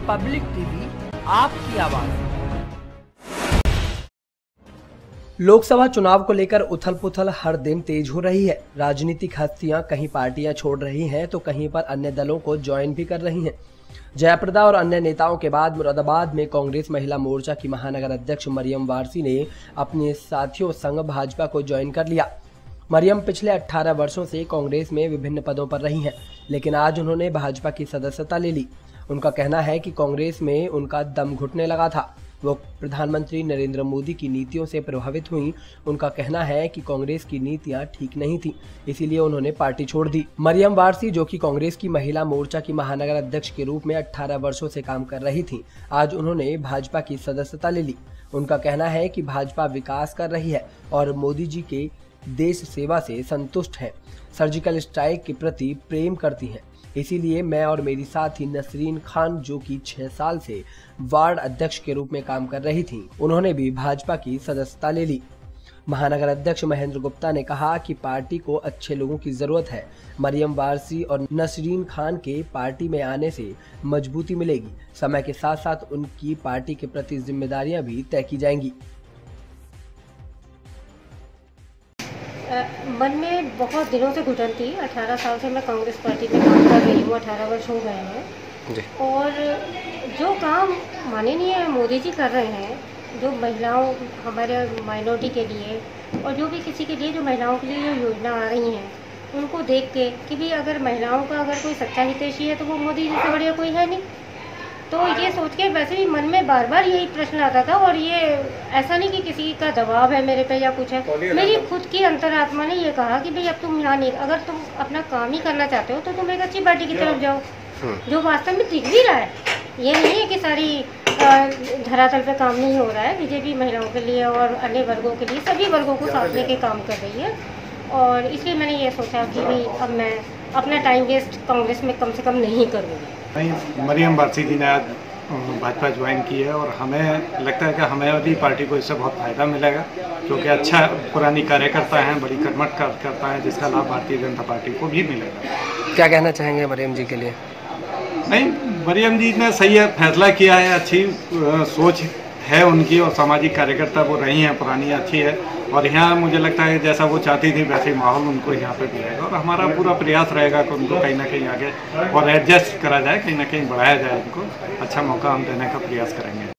Public TV, आपकी आवाज। लोकसभा चुनाव को लेकर उथल पुथल हर दिन तेज हो रही है। राजनीतिक हस्तियां कहीं पार्टियां छोड़ रही हैं तो कहीं पर अन्य दलों को ज्वाइन भी कर रही हैं। जयप्रदा और अन्य नेताओं के बाद मुरादाबाद में कांग्रेस महिला मोर्चा की महानगर अध्यक्ष मरियम वारसी ने अपने साथियों संग भाजपा को ज्वाइन कर लिया। मरियम पिछले 18 वर्षों से कांग्रेस में विभिन्न पदों पर रही हैं, लेकिन आज उन्होंने भाजपा की सदस्यता ले ली। उनका कहना है कि कांग्रेस में उनका दम घुटने लगा था। वो प्रधानमंत्री नरेंद्र मोदी की नीतियों से प्रभावित हुई। उनका कहना है कि कांग्रेस की नीतियां ठीक नहीं थी, इसीलिए उन्होंने पार्टी छोड़ दी। मरियम वारसी, जो कि कांग्रेस की महिला मोर्चा की महानगर अध्यक्ष के रूप में 18 वर्षों से काम कर रही थी, आज उन्होंने भाजपा की सदस्यता ले ली। उनका कहना है कि भाजपा विकास कर रही है और मोदी जी के देश सेवा से संतुष्ट है, सर्जिकल स्ट्राइक के प्रति प्रेम करती हैं। इसीलिए मैं और मेरी साथी नसरीन खान, जो कि 6 साल से वार्ड अध्यक्ष के रूप में काम कर रही थीं, उन्होंने भी भाजपा की सदस्यता ले ली। महानगर अध्यक्ष महेंद्र गुप्ता ने कहा कि पार्टी को अच्छे लोगों की जरूरत है। मरियम वारसी और नसरीन खान के पार्टी में आने से मजबूती मिलेगी। समय के साथ साथ उनकी पार्टी के प्रति जिम्मेदारियां भी तय की जाएंगी। मन में बहुत दिनों से घुटन थी। 18 साल से मैं कांग्रेस पार्टी में काम कर रही हूँ, 18 वर्ष हो गए हैं। और जो काम माननीय मोदी जी कर रहे हैं, जो महिलाओं, हमारे माइनॉरिटी के लिए और जो भी किसी के लिए, जो महिलाओं के लिए जो योजना आ रही हैं, उनको देख के कि भी अगर महिलाओं का अगर कोई सच्चा हितैषी है तो वो मोदी जी से बढ़िया कोई है नहीं। तो ये सोच के वैसे भी मन में बार बार यही प्रश्न आता था। और ये ऐसा नहीं कि किसी का दबाव है मेरे पे या कुछ है, मेरी खुद की अंतरात्मा ने ये कहा कि भाई अब तुम यहाँ नहीं, अगर तुम अपना काम ही करना चाहते हो तो तुम एक अच्छी पार्टी की तरफ जाओ, जो वास्तव में दिख भी रहा है। ये नहीं है कि सारी धरातल पे काम नहीं हो रहा है। बीजेपी महिलाओं के लिए और अन्य वर्गों के लिए, सभी वर्गों को साथ लेके काम कर रही है। और इसलिए मैंने ये सोचा कि भाई अब मैं अपना टाइम वेस्ट कांग्रेस में कम से कम नहीं करूँगी। नहीं, मरियम वारसी जी ने आज भाजपा ज्वाइन की है और हमें लगता है कि हमें भी पार्टी को इससे बहुत फ़ायदा मिलेगा, क्योंकि अच्छा पुरानी कार्यकर्ता हैं, बड़ी कर्मठ कार्यकर्ता है, जिसका लाभ भारतीय जनता पार्टी को भी मिलेगा। क्या कहना चाहेंगे मरियम जी के लिए? नहीं, मरियम जी ने सही फैसला किया है, अच्छी सोच है उनकी और सामाजिक कार्यकर्ता वो रही हैं, पुरानी अच्छी है। और यहाँ मुझे लगता है जैसा वो चाहती थी वैसे माहौल उनको यहाँ पे मिलेगा और हमारा पूरा प्रयास रहेगा कि उनको कहीं ना कहीं आगे और एडजस्ट करा जाए, कहीं ना कहीं बढ़ाया जाए, उनको अच्छा मौका हम देने का प्रयास करेंगे।